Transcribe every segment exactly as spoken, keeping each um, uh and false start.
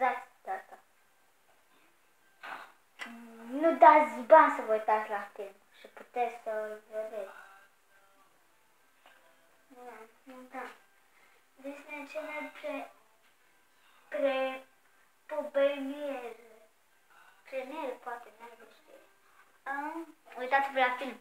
dați asta. Nu dați bani să vă uitați la film și puteți să-l vedeți. Da, da. Despre cele pre... pre... puberniere. Premiere, poate, nu știu. Uitați-vă la film.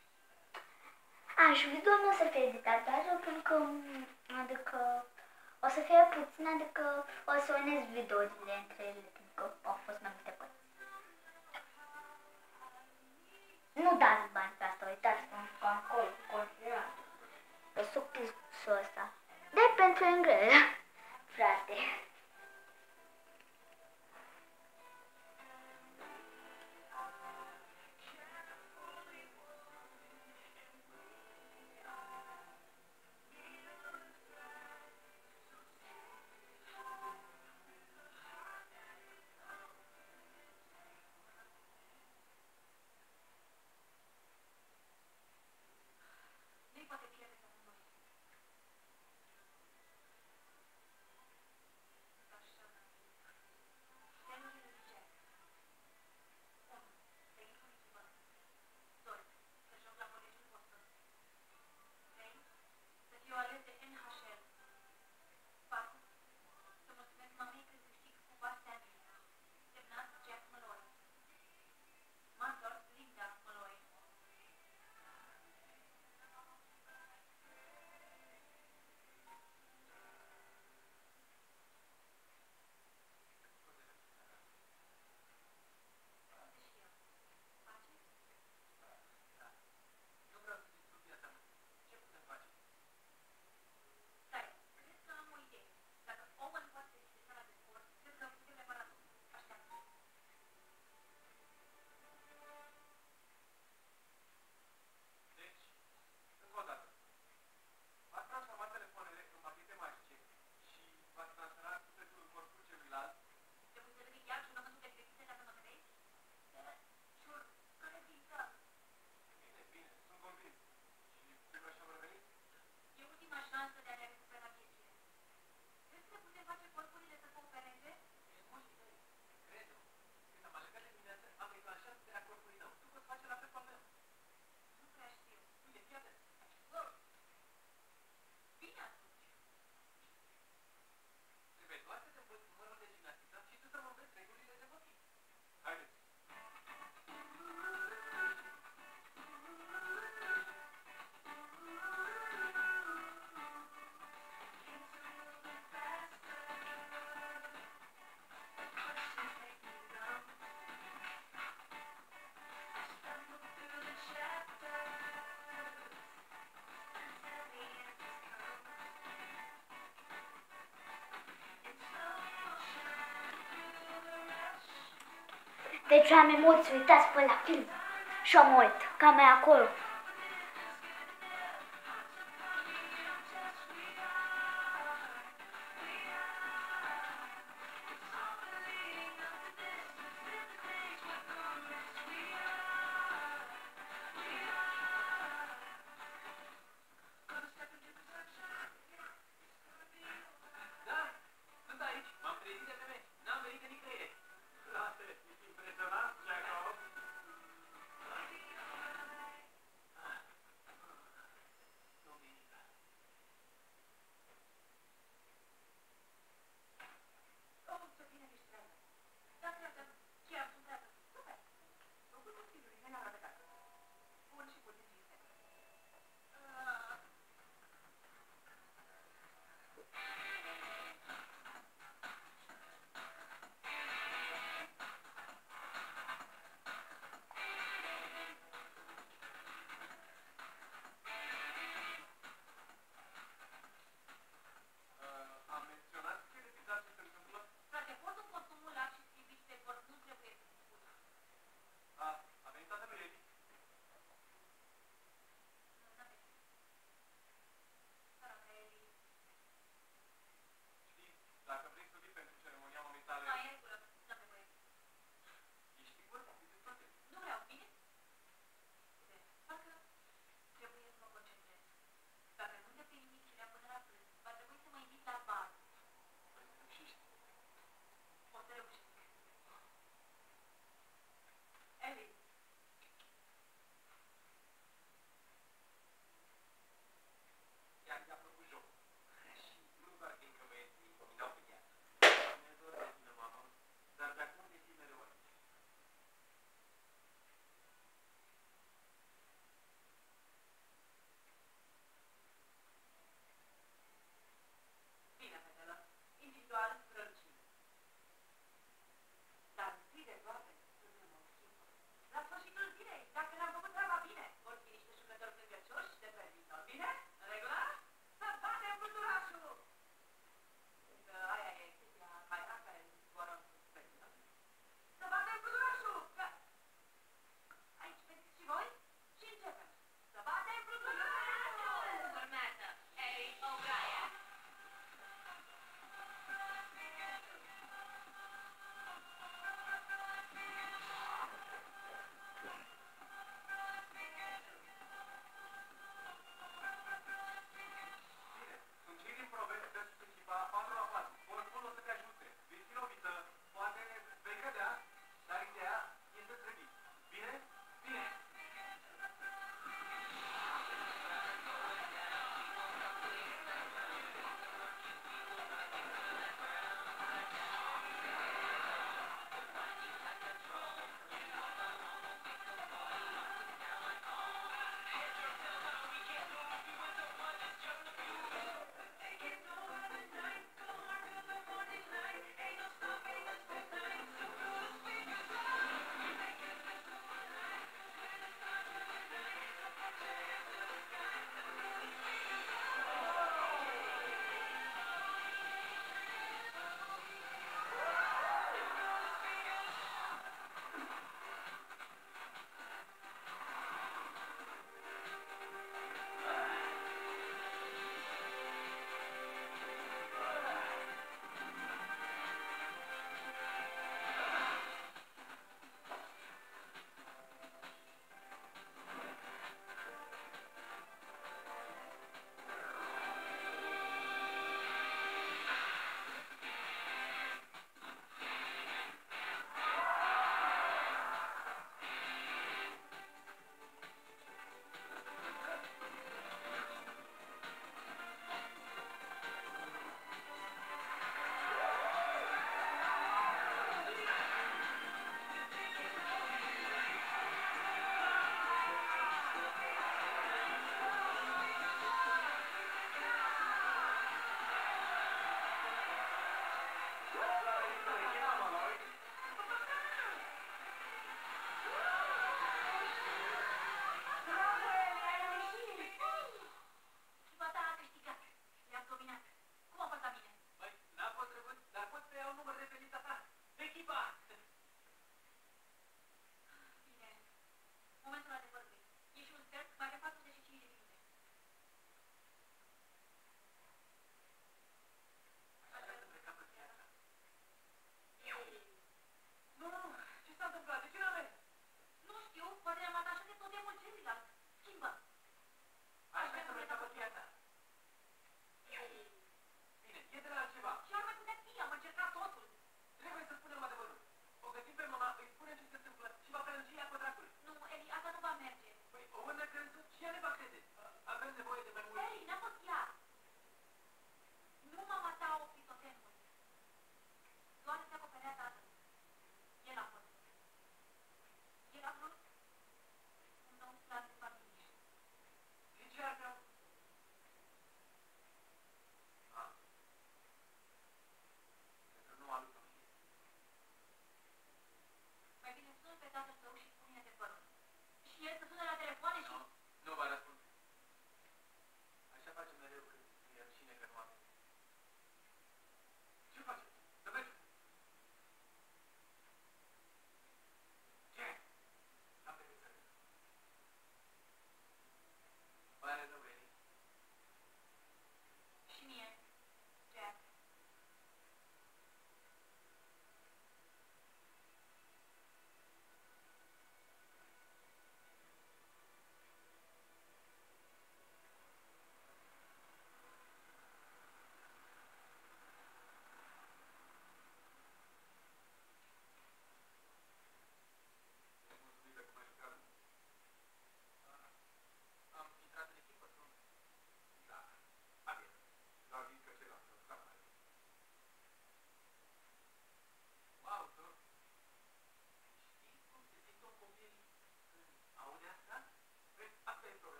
A, și videoul nu o să fie editat, dar pentru că, adică, o să fie puțin, adică o să unesc videourile între ele, pentru că au fost mai multe părți. Nu dați bani pe asta, uitați-vă acolo, considerat. Pe subtitlul ăsta. De pentru engleză, frate. Deci am emoții, uitați pe la film și am uit, ca mai acolo.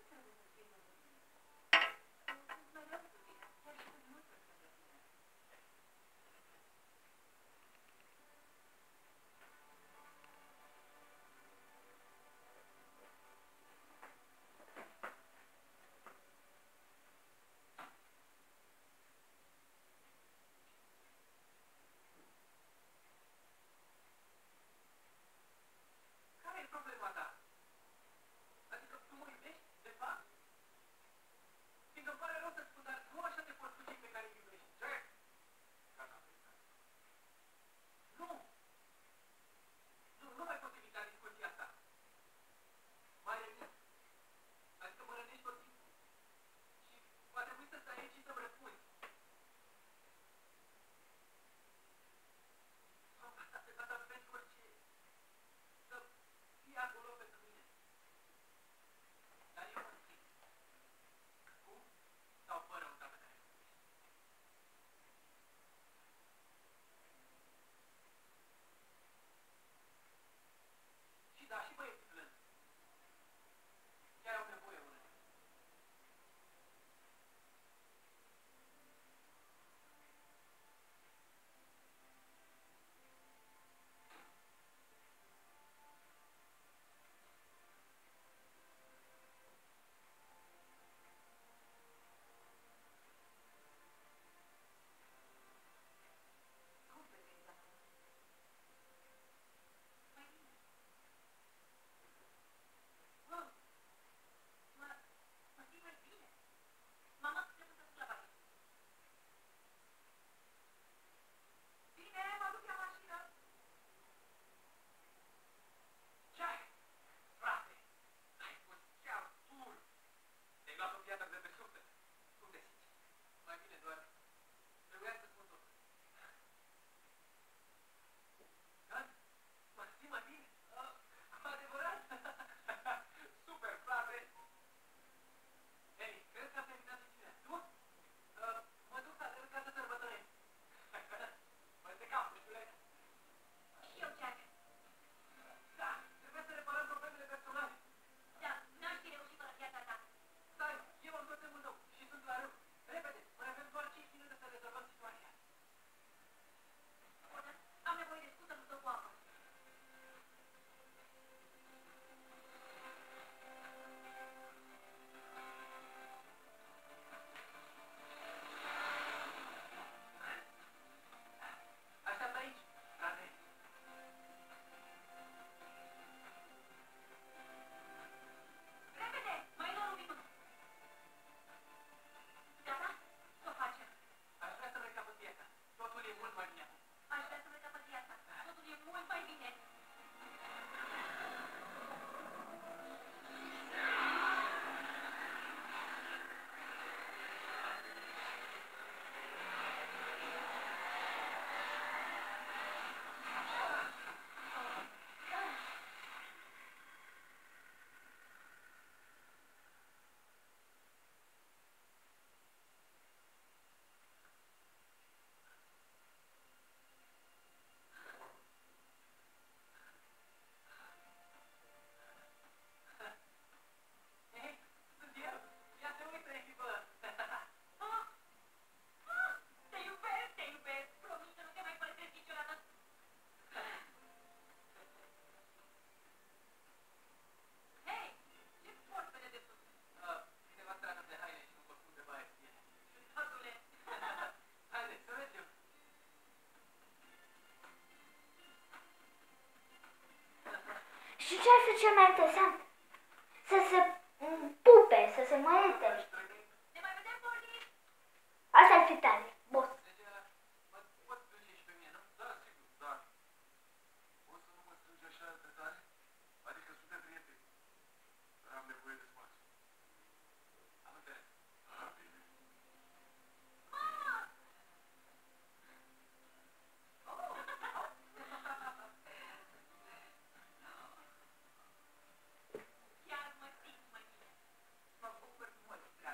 Și ce ar fi cel mai interesant? Să se pupe, să se măiete. Ne mai vedem, Poli? Asta ar fi tare, boss. Poți duce și pe mine, nu? Da, sigur, da. Poți să nu mă strângi așa de tare? Adică suntem prieteni. Dar am nevoie de spațiu. Am înțeles. Ah, bine. Chiar mă simt mai bine. Mă bucur mult, dragă.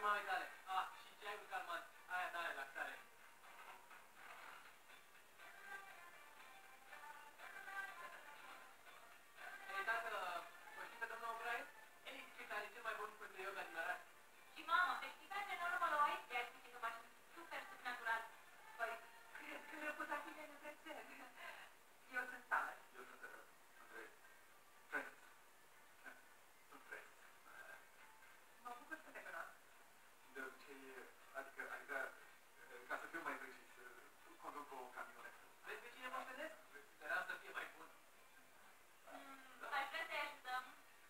mamei tale. Ah, și ceaiul calmant. Aia da relaxare. Ei, tată, o știi pe domnul O'Brien? El zice că are cel mai bun curs de yoga din Arad. Și mamă, te știi că antrenorul mă lua aici? Ea zice că m-aș super supernatural. Păi, cred că reputațiile ne prețel. Eu sunt Summer. Eu sunt uh, Andrei. Friends. Sunt friends. Mă bucur să te cunosc. De obicei, adică, adică, ca să fiu mai precis, conduc o camionetă. Vezi pe cine moștenesc? Speram să fie mai bun. Mm, aș vrea să-i ajutăm.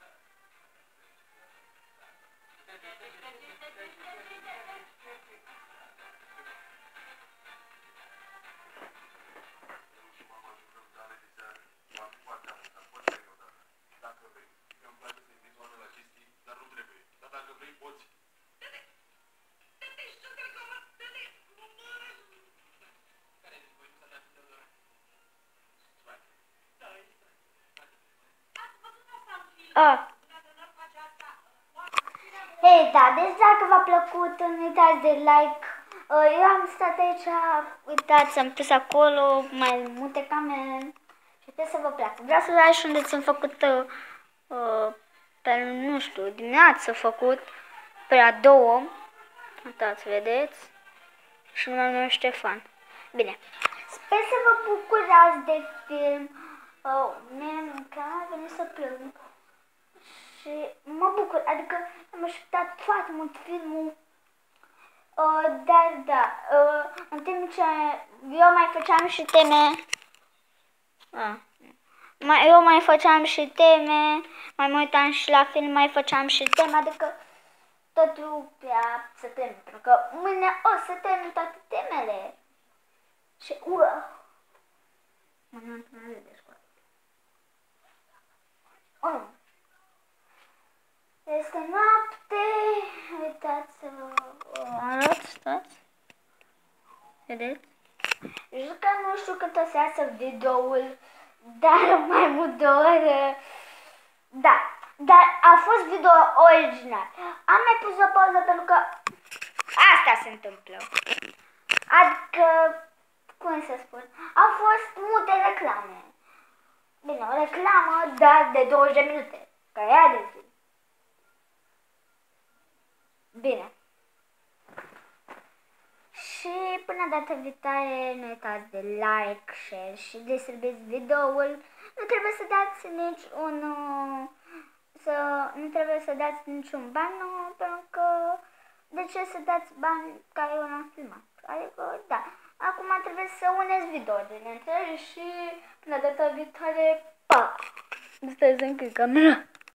Și mama jucăm tale de seară. Va fi foarte amuzant. Poți veni odată. Dacă vrei. Eu îmi place să invit oameni la chestii, dar nu trebuie. Dar dacă vrei, poți. Care dintre voi nu s-a dat Teodora? Da, e Ați văzut asta în film? Ah. Un antrenor face asta. Hei, da, deci dacă v-a plăcut, nu uitați de like. Uh, Eu am stat aici, uitați, am pus acolo mai multe camere și sper să vă placă. Vreau să vă și unde ți-am făcut, uh, uh, pe, nu știu, dimineață făcut, pe la două. Uitați, vedeți? Și numele meu Ștefan. Bine, sper să vă bucurați de film. Uh, mie chiar a venit să plâng. Și mă bucur, adică am așteptat foarte mult filmul, uh, dar da, uh, în timp ce eu mai făceam și teme, uh, mai, eu mai făceam și teme, mai mă uitam și la film, mai făceam și teme, adică tot trebuia să termin, pentru că mâine o să termin toate temele. Și, uh, mă nu de școală. Oh. Este noapte, uitați să vă arăt, stați, vedeți? Jucăm, nu știu cât o să iasă videoul, dar mai mult de oră, da, dar a fost video original. Am mai pus o pauză pentru că asta se întâmplă, adică, cum să spun, au fost multe reclame. Bine, o reclamă, dar de douăzeci de minute, că ea de film. Bine. Și până data viitoare, nu uitați de like, share și distribuiți videoul. Nu trebuie să dați nici un... Să, nu trebuie să dați niciun ban, nu, pentru că... De ce să dați bani ca eu n-am filmat? Adică, da. Acum trebuie să uneți videourile între ele și până data viitoare, pa! Stai să închid camera.